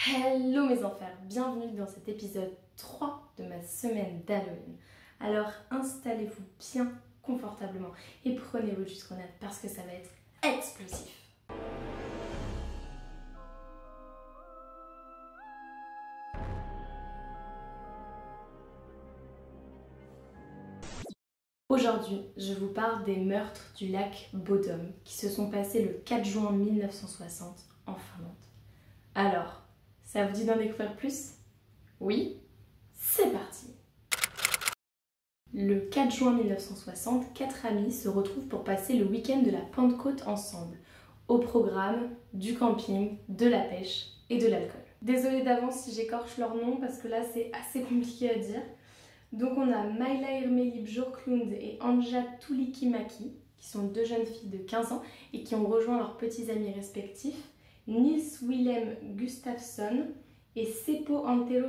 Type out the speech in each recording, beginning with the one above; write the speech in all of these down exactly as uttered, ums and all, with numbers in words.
Hello mes enfers, bienvenue dans cet épisode trois de ma semaine d'Halloween. Alors installez-vous bien confortablement et prenez votre jus de grenade parce que ça va être explosif. Aujourd'hui, je vous parle des meurtres du lac Bodom qui se sont passés le quatre juin mille neuf cent soixante en Finlande. Alors, ça vous dit d'en découvrir plus? Oui? C'est parti! Le quatre juin mille neuf cent soixante, quatre amis se retrouvent pour passer le week-end de la Pentecôte ensemble. Au programme, du camping, de la pêche et de l'alcool. Désolée d'avance si j'écorche leur nom parce que là c'est assez compliqué à dire. Donc on a Maila Irmeli Björklund et Anja Tuulikimaki, qui sont deux jeunes filles de quinze ans et qui ont rejoint leurs petits amis respectifs, Nils Willem Gustafsson et Seppo Antero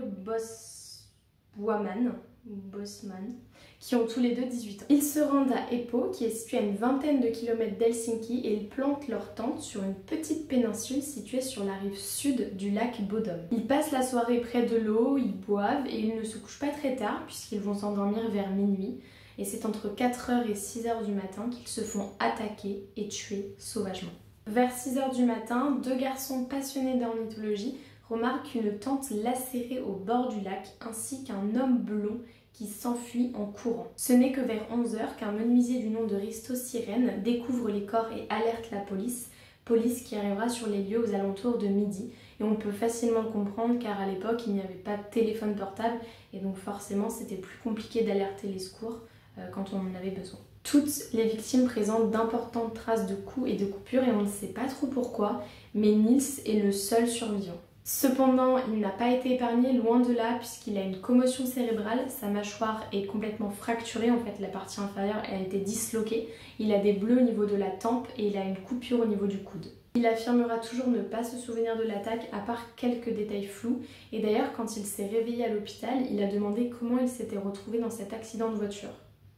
Bosman, Bosman, qui ont tous les deux dix-huit ans. Ils se rendent à Espoo, qui est situé à une vingtaine de kilomètres d'Helsinki, et ils plantent leur tente sur une petite péninsule située sur la rive sud du lac Bodom. Ils passent la soirée près de l'eau, ils boivent et ils ne se couchent pas très tard puisqu'ils vont s'endormir vers minuit. Et c'est entre quatre heures et six heures du matin qu'ils se font attaquer et tuer sauvagement. Vers six heures du matin, deux garçons passionnés d'ornithologie remarquent une tente lacérée au bord du lac ainsi qu'un homme blond qui s'enfuit en courant. Ce n'est que vers onze heures qu'un menuisier du nom de Risto Sirène découvre les corps et alerte la police, police qui arrivera sur les lieux aux alentours de midi. Et on peut facilement le comprendre car à l'époque il n'y avait pas de téléphone portable et donc forcément c'était plus compliqué d'alerter les secours euh, quand on en avait besoin. Toutes les victimes présentent d'importantes traces de coups et de coupures et on ne sait pas trop pourquoi, mais Nils est le seul survivant. Cependant, il n'a pas été épargné, loin de là, puisqu'il a une commotion cérébrale, sa mâchoire est complètement fracturée, en fait la partie inférieure a été disloquée, il a des bleus au niveau de la tempe et il a une coupure au niveau du coude. Il affirmera toujours ne pas se souvenir de l'attaque à part quelques détails flous, et d'ailleurs quand il s'est réveillé à l'hôpital, il a demandé comment il s'était retrouvé dans cet accident de voiture.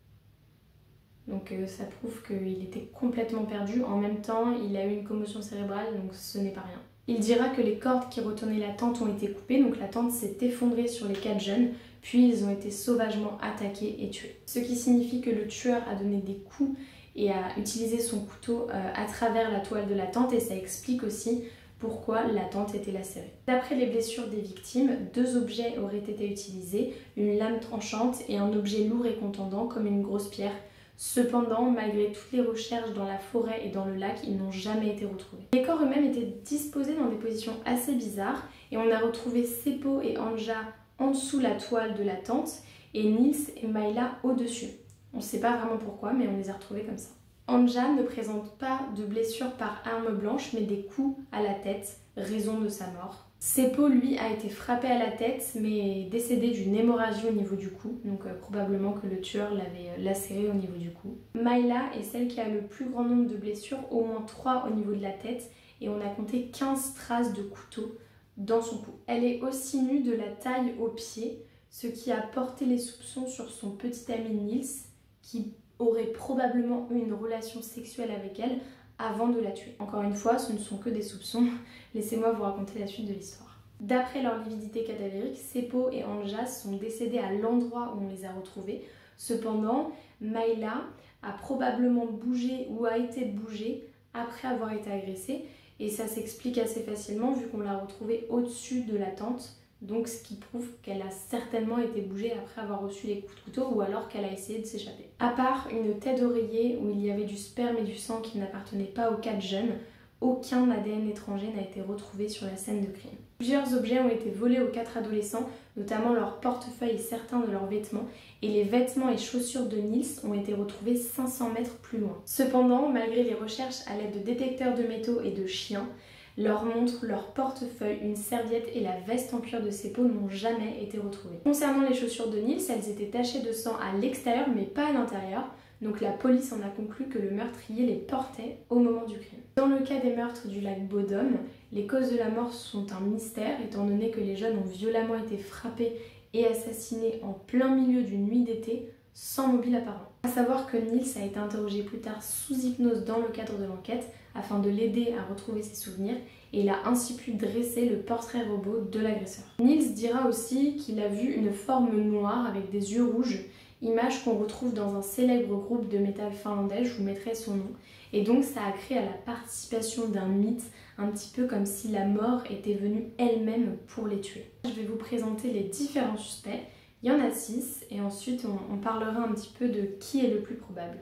Donc euh, ça prouve qu'il était complètement perdu, en même temps il a eu une commotion cérébrale, donc ce n'est pas rien. Il dira que les cordes qui retenaient la tente ont été coupées, donc la tente s'est effondrée sur les quatre jeunes, puis ils ont été sauvagement attaqués et tués. Ce qui signifie que le tueur a donné des coups et a utilisé son couteau euh, à travers la toile de la tente, et ça explique aussi pourquoi la tente était lacérée. D'après les blessures des victimes, deux objets auraient été utilisés, une lame tranchante et un objet lourd et contondant comme une grosse pierre. Cependant, malgré toutes les recherches dans la forêt et dans le lac, ils n'ont jamais été retrouvés. Les corps eux-mêmes étaient disposés dans des positions assez bizarres et on a retrouvé Seppo et Anja en dessous la toile de la tente et Nils et Maila au-dessus. On ne sait pas vraiment pourquoi, mais on les a retrouvés comme ça. Anja ne présente pas de blessures par arme blanche, mais des coups à la tête, raison de sa mort. Seppo, lui, a été frappé à la tête, mais est décédé d'une hémorragie au niveau du cou, donc euh, probablement que le tueur l'avait euh, lacéré au niveau du cou. Maila est celle qui a le plus grand nombre de blessures, au moins trois au niveau de la tête, et on a compté quinze traces de couteau dans son cou. Elle est aussi nue de la taille aux pieds, ce qui a porté les soupçons sur son petit ami Nils, qui aurait probablement eu une relation sexuelle avec elle avant de la tuer. Encore une fois, ce ne sont que des soupçons, laissez-moi vous raconter la suite de l'histoire. D'après leur lividité cadavérique, Seppo et Anja sont décédés à l'endroit où on les a retrouvés. Cependant, Maila a probablement bougé ou a été bougée après avoir été agressée, et ça s'explique assez facilement vu qu'on l'a retrouvée au-dessus de la tente, donc ce qui prouve qu'elle a certainement été bougée après avoir reçu les coups de couteau ou alors qu'elle a essayé de s'échapper. À part une tête d'oreiller où il y avait du sperme et du sang qui n'appartenaient pas aux quatre jeunes, aucun A D N étranger n'a été retrouvé sur la scène de crime. Plusieurs objets ont été volés aux quatre adolescents, notamment leur portefeuille et certains de leurs vêtements, et les vêtements et chaussures de Nils ont été retrouvés cinq cents mètres plus loin. Cependant, malgré les recherches à l'aide de détecteurs de métaux et de chiens, leurs montres, leur portefeuille, une serviette et la veste en cuir de Seppo n'ont jamais été retrouvés. Concernant les chaussures de Nils, elles étaient tachées de sang à l'extérieur mais pas à l'intérieur, donc la police en a conclu que le meurtrier les portait au moment du crime. Dans le cas des meurtres du lac Bodom, les causes de la mort sont un mystère étant donné que les jeunes ont violemment été frappés et assassinés en plein milieu d'une nuit d'été sans mobile apparent. A savoir que Nils a été interrogé plus tard sous hypnose dans le cadre de l'enquête afin de l'aider à retrouver ses souvenirs, et il a ainsi pu dresser le portrait robot de l'agresseur. Niels dira aussi qu'il a vu une forme noire avec des yeux rouges, image qu'on retrouve dans un célèbre groupe de métal finlandais, je vous mettrai son nom, et donc ça a créé à la participation d'un mythe, un petit peu comme si la mort était venue elle-même pour les tuer. Je vais vous présenter les différents suspects, il y en a six, et ensuite on, on parlera un petit peu de qui est le plus probable.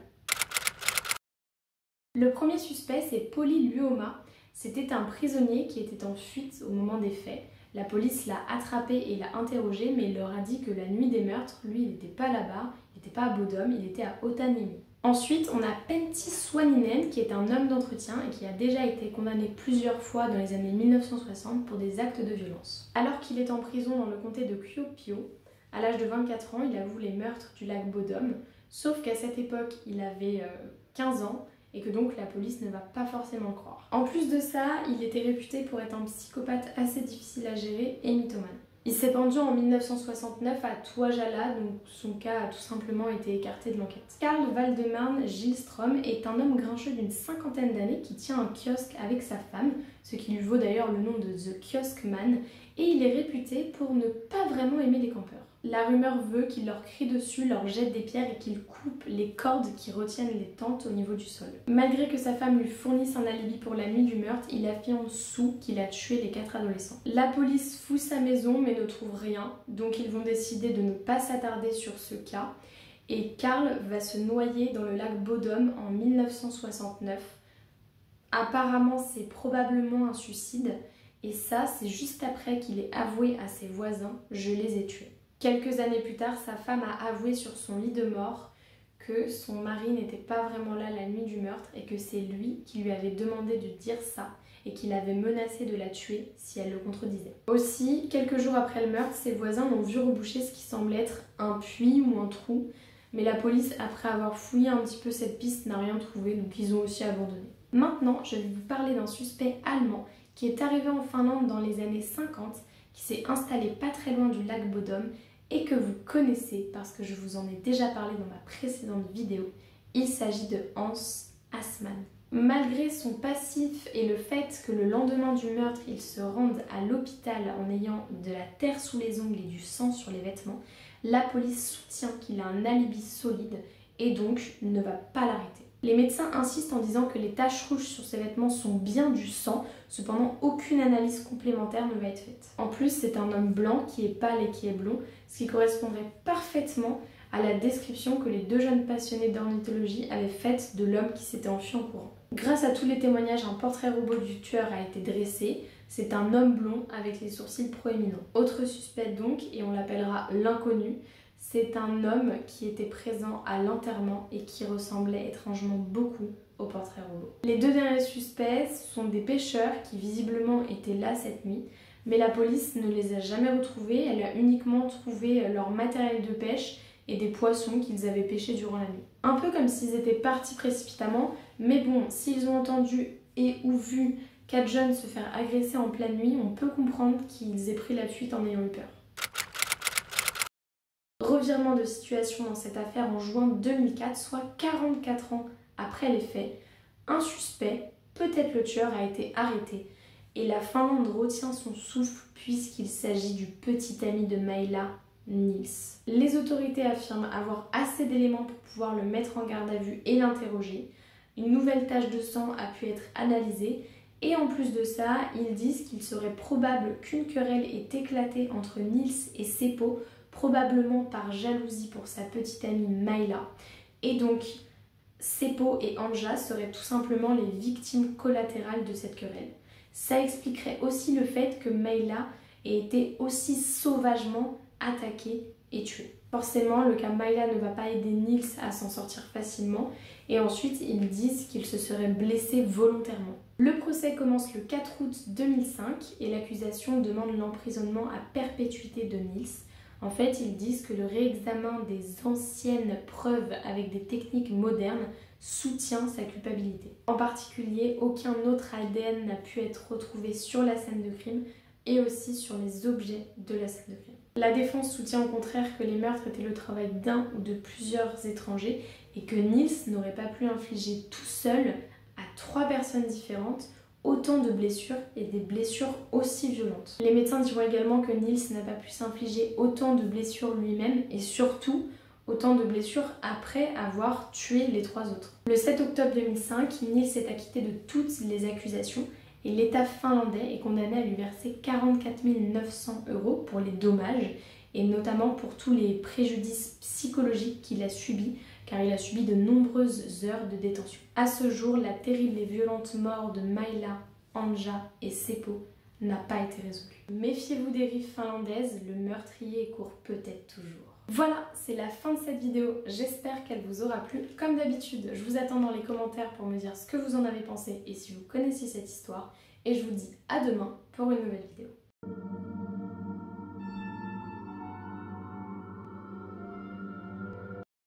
Le premier suspect, c'est Pauli Luoma. C'était un prisonnier qui était en fuite au moment des faits. La police l'a attrapé et l'a interrogé, mais il leur a dit que la nuit des meurtres, lui, il n'était pas là-bas, il n'était pas à Bodø, il était à Otaniemi. Ensuite, on a Pentti Swaninen, qui est un homme d'entretien et qui a déjà été condamné plusieurs fois dans les années mille neuf cent soixante pour des actes de violence. Alors qu'il est en prison dans le comté de Kuopio, à l'âge de vingt-quatre ans, il avoue les meurtres du lac Bodø, sauf qu'à cette époque, il avait euh, quinze ans, et que donc la police ne va pas forcément le croire. En plus de ça, il était réputé pour être un psychopathe assez difficile à gérer et mythomane. Il s'est pendu en mille neuf cent soixante-neuf à Tuajala, donc son cas a tout simplement été écarté de l'enquête. Carl Valdemarn Gillström est un homme grincheux d'une cinquantaine d'années qui tient un kiosque avec sa femme, ce qui lui vaut d'ailleurs le nom de The Kiosk Man, et il est réputé pour ne pas vraiment aimer les campeurs. La rumeur veut qu'il leur crie dessus, leur jette des pierres et qu'il coupe les cordes qui retiennent les tentes au niveau du sol. Malgré que sa femme lui fournisse un alibi pour la nuit du meurtre, il affirme sous qu'il a tué les quatre adolescents. La police fouille sa maison mais ne trouve rien, donc ils vont décider de ne pas s'attarder sur ce cas. Et Carl va se noyer dans le lac Bodø en mille neuf cent soixante-neuf. Apparemment, c'est probablement un suicide. Et ça, c'est juste après qu'il ait avoué à ses voisins « je les ai tués ». Quelques années plus tard, sa femme a avoué sur son lit de mort que son mari n'était pas vraiment là la nuit du meurtre et que c'est lui qui lui avait demandé de dire ça et qu'il avait menacé de la tuer si elle le contredisait. Aussi, quelques jours après le meurtre, ses voisins l'ont vu reboucher ce qui semblait être un puits ou un trou, mais la police, après avoir fouillé un petit peu cette piste, n'a rien trouvé, donc ils ont aussi abandonné. Maintenant, je vais vous parler d'un suspect allemand qui est arrivé en Finlande dans les années cinquante, qui s'est installé pas très loin du lac Bodø et que vous connaissez parce que je vous en ai déjà parlé dans ma précédente vidéo. Il s'agit de Hans Assmann. Malgré son passif et le fait que le lendemain du meurtre, il se rende à l'hôpital en ayant de la terre sous les ongles et du sang sur les vêtements, la police soutient qu'il a un alibi solide et donc ne va pas l'arrêter. Les médecins insistent en disant que les taches rouges sur ses vêtements sont bien du sang, cependant aucune analyse complémentaire ne va être faite. En plus, c'est un homme blanc qui est pâle et qui est blond, ce qui correspondrait parfaitement à la description que les deux jeunes passionnés d'ornithologie avaient faite de l'homme qui s'était enfui en courant. Grâce à tous les témoignages, un portrait robot du tueur a été dressé. C'est un homme blond avec les sourcils proéminents. Autre suspect donc, et on l'appellera l'inconnu, c'est un homme qui était présent à l'enterrement et qui ressemblait étrangement beaucoup au portrait robot. Les deux derniers suspects sont des pêcheurs qui visiblement étaient là cette nuit, mais la police ne les a jamais retrouvés, elle a uniquement trouvé leur matériel de pêche et des poissons qu'ils avaient pêchés durant la nuit. Un peu comme s'ils étaient partis précipitamment, mais bon, s'ils ont entendu et ou vu quatre jeunes se faire agresser en pleine nuit, on peut comprendre qu'ils aient pris la fuite en ayant eu peur. Revirement de situation dans cette affaire en juin deux mille quatre, soit quarante-quatre ans après les faits, un suspect, peut-être le tueur, a été arrêté et la Finlande retient son souffle puisqu'il s'agit du petit ami de Mayla, Niels. Les autorités affirment avoir assez d'éléments pour pouvoir le mettre en garde à vue et l'interroger. Une nouvelle tache de sang a pu être analysée et en plus de ça, ils disent qu'il serait probable qu'une querelle ait éclaté entre Niels et Seppo, probablement par jalousie pour sa petite amie Mayla. Et donc, Seppo et Anja seraient tout simplement les victimes collatérales de cette querelle. Ça expliquerait aussi le fait que Mayla ait été aussi sauvagement attaquée et tuée. Forcément, le cas Mayla ne va pas aider Niels à s'en sortir facilement et ensuite ils disent qu'il se serait blessé volontairement. Le procès commence le quatre août deux mille cinq et l'accusation demande l'emprisonnement à perpétuité de Niels. En fait, ils disent que le réexamen des anciennes preuves avec des techniques modernes soutient sa culpabilité. En particulier, aucun autre A D N n'a pu être retrouvé sur la scène de crime et aussi sur les objets de la scène de crime. La défense soutient au contraire que les meurtres étaient le travail d'un ou de plusieurs étrangers et que Niels n'aurait pas pu infliger tout seul à trois personnes différentes autant de blessures et des blessures aussi violentes. Les médecins diront également que Niels n'a pas pu s'infliger autant de blessures lui-même et surtout autant de blessures après avoir tué les trois autres. Le sept octobre deux mille cinq, Niels s'est acquitté de toutes les accusations et l'État finlandais est condamné à lui verser quarante-quatre mille neuf cents euros pour les dommages et notamment pour tous les préjudices psychologiques qu'il a subis car il a subi de nombreuses heures de détention. À ce jour, la terrible et violente mort de Maila, Anja et Seppo n'a pas été résolue. Méfiez-vous des rives finlandaises, le meurtrier court peut-être toujours. Voilà, c'est la fin de cette vidéo, j'espère qu'elle vous aura plu. Comme d'habitude, je vous attends dans les commentaires pour me dire ce que vous en avez pensé et si vous connaissiez cette histoire. Et je vous dis à demain pour une nouvelle vidéo.